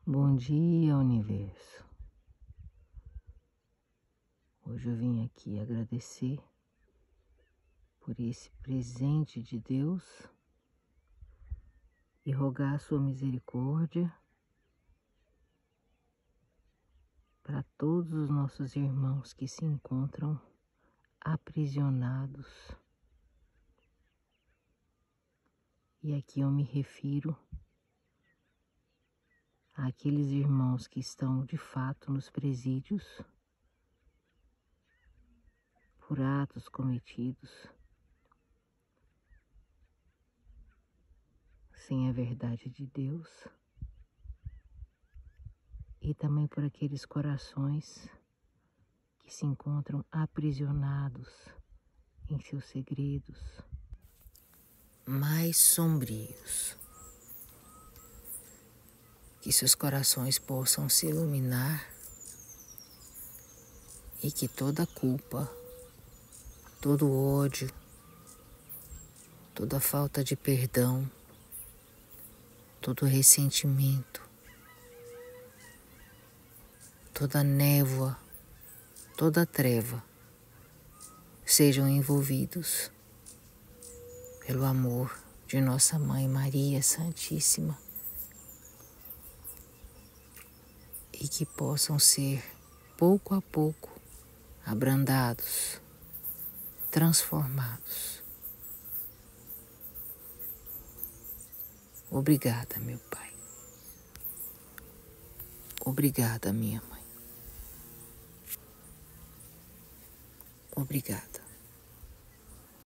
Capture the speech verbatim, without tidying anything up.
Bom dia, universo. Hoje eu vim aqui agradecer por esse presente de Deus e rogar a sua misericórdia para todos os nossos irmãos que se encontram aprisionados. E aqui eu me refiro àqueles irmãos que estão de fato nos presídios por atos cometidos sem a verdade de Deus, e também por aqueles corações que se encontram aprisionados em seus segredos mais sombrios. Que seus corações possam se iluminar e que toda culpa, todo ódio, toda falta de perdão, todo ressentimento, toda névoa, toda treva sejam envolvidos pelo amor de nossa Mãe Maria Santíssima e que possam ser pouco a pouco abrandados, transformados. Obrigada, meu Pai. Obrigada, minha Mãe. Obrigada.